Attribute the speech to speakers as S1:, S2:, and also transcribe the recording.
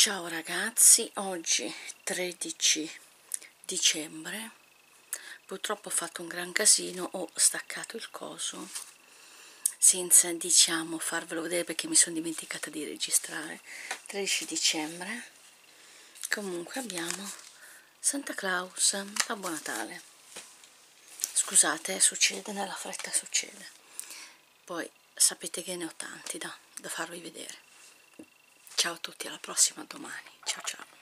S1: Ciao ragazzi, oggi 13 dicembre, purtroppo ho fatto un gran casino, ho staccato il coso senza farvelo vedere perché mi sono dimenticata di registrare. 13 dicembre, comunque abbiamo Santa Claus, Babbo Natale. Scusate, succede, nella fretta succede. Poi sapete che ne ho tanti da farvi vedere. Ciao a tutti, alla prossima, domani. Ciao ciao.